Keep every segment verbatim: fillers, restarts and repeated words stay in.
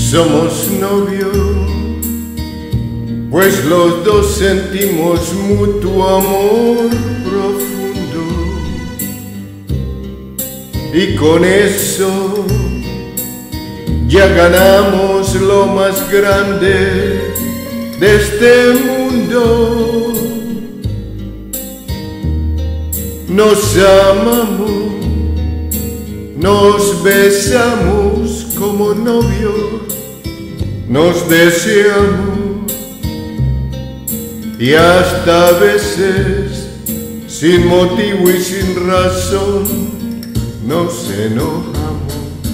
Somos novios, pues los dos sentimos mutuo amor profundo, y con eso ya ganamos lo más grande de este mundo. Nos amamos, nos besamos como novios, nos deseamos y hasta a veces, sin motivo y sin razón, nos enojamos.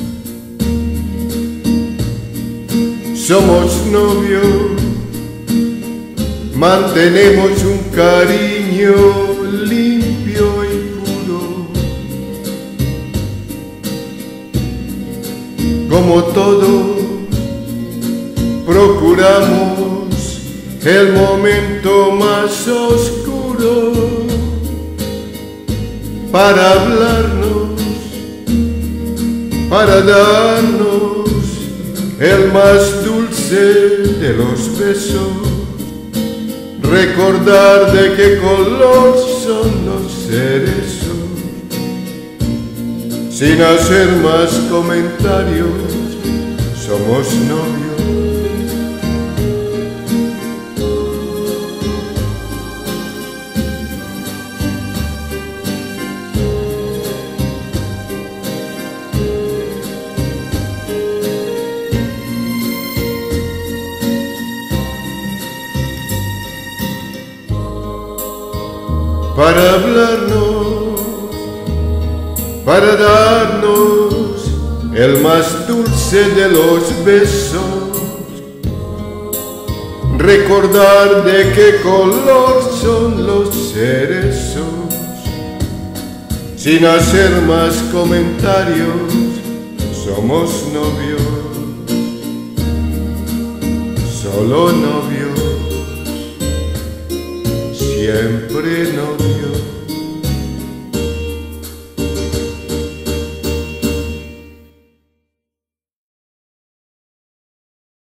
Somos novios, mantenemos un cariño limpio y puro. Como todo, procuramos el momento más oscuro para hablarnos, para darnos el más dulce de los besos, recordar de qué color son los cerezos, sin hacer más comentarios. Somos novios. Para hablarnos, para darnos el más dulce de los besos, recordar de qué color son los cerezos, sin hacer más comentarios. Somos novios, solo novios, siempre novios.